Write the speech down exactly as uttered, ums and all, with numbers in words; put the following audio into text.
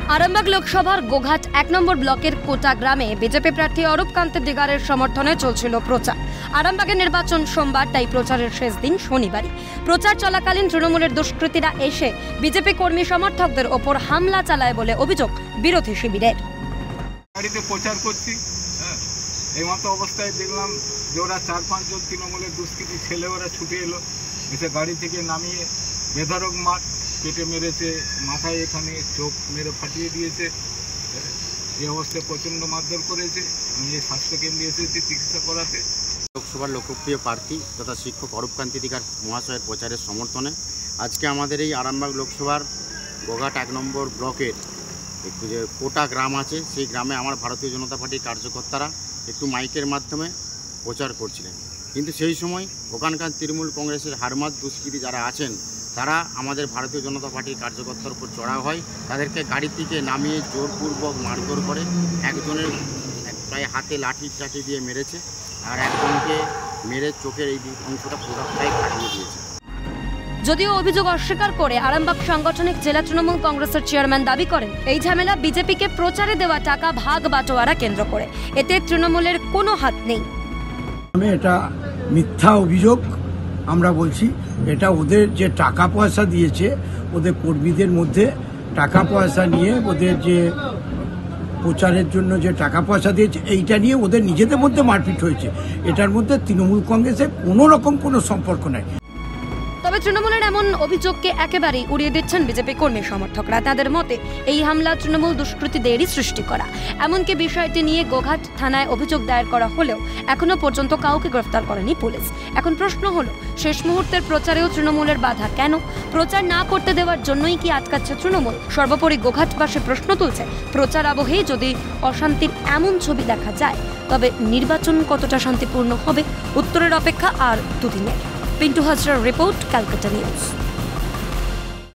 আরামবাগ লোকসভার গোঘাট এক নম্বর ব্লকের কোটা গ্রামে বিজেপি প্রার্থী অরূপ কান্ত দিগারের সমর্থনে চলছিল প্রচার। আরামবাগের নির্বাচন সোমবার, তাই প্রচারের শেষ দিন শনিবারই। প্রচার চলাকালীন তৃণমূলের দুষ্কৃতীরা এসে বিজেপি কর্মী সমর্থকদের ওপর হামলা চালায় বলে অভিযোগ বিরোধী শিবিরের। গাড়িতে প্রচার করছি, এই মতো অবস্থায় দেখলাম যে ওরা চার পাঁচজন তৃণমূলের দুষ্কৃতী ছেলে ওরা ছুটে এলো, এসে গাড়ি থেকে নামিয়ে বেধড়ক মার পেটে মেরেছে, মাথায় এখানে চোখ মেরে ফাটিয়ে দিয়েছে। এই অবস্থায় প্রচণ্ড মারধর করেছে। আমি এই স্বাস্থ্যকেন্দ্রে এসেছি চিকিৎসা করাতে। লোকসভার লোকপ্রিয় প্রার্থী তথা শিক্ষক অরূপ কান্ত দিগার মহাশয়ের প্রচারের সমর্থনে আজকে আমাদের এই আরামবাগ লোকসভার গোঘাট এক নম্বর ব্লকের একটু যে কোটা গ্রাম আছে, সেই গ্রামে আমার ভারতীয় জনতা পার্টির কার্যকর্তারা একটু মাইকের মাধ্যমে প্রচার করছিলেন। কিন্তু সেই সময় ওখানকার তৃণমূল কংগ্রেসের হারমাত দুষ্কৃতী যারা আছেন তারা আমাদের ভারতীয় জনতা পার্টির কার্যকর্তার উপর চড়াও হয়, তাদেরকে গাড়ি থেকে নামিয়ে জোরপূর্বক মারধর করে একজনের প্রায় হাতে লাঠি টাঠি দিয়ে মেরেছে, আর একজনকে মেরে চোখের এই অংশটা পুরোটাই কাটিয়ে দিয়েছে। যদিও অভিযোগ অস্বীকার করে আরামবাগ সাংগঠনিক জেলা তৃণমূল কংগ্রেসের চেয়ারম্যান দাবি করেন, এই ঝামেলা বিজেপিকে প্রচারে দেওয়া টাকা ভাগ বাটোয়ারা কেন্দ্র করে, এতে তৃণমূলের কোনো হাত নেই। এটা মিথ্যা অভিযোগ। আমরা বলছি এটা ওদের যে টাকা পয়সা দিয়েছে, ওদের কর্মীদের মধ্যে টাকা পয়সা নিয়ে ওদের যে প্রচারের জন্য যে টাকা পয়সা দিয়েছে, এইটা নিয়ে ওদের নিজেদের মধ্যে মারপিট হয়েছে। এটার মধ্যে তৃণমূল কংগ্রেসের কোনো রকম কোনো সম্পর্ক নাই। তবে তৃণমূলের এমন অভিযোগকে একেবারেই উড়িয়ে দিচ্ছেন বিজেপি কর্মী সমর্থকরা। তাদের মতে এই হামলা তৃণমূল দুষ্কৃতীদেরই সৃষ্টি করা। এমনকি বিষয়টি নিয়ে গোঘাট থানায় অভিযোগ দায়ের করা হলেও এখনো পর্যন্ত কাউকে গ্রেফতার করেনি পুলিশ। এখন প্রশ্ন হলো, শেষ মুহূর্তের প্রচারেও তৃণমূলের বাধা কেন? প্রচার না করতে দেওয়ার জন্যই কি আটকাচ্ছে তৃণমূল? সর্বোপরি গোঘাটবাসী প্রশ্ন তুলছে, প্রচার আবহেই যদি অশান্তির এমন ছবি দেখা যায়, তবে নির্বাচন কতটা শান্তিপূর্ণ হবে? উত্তরের অপেক্ষা আর দুদিনের। পিন্টু হাজরার রিপোর্ট, ক্যালকাটা নিউজ।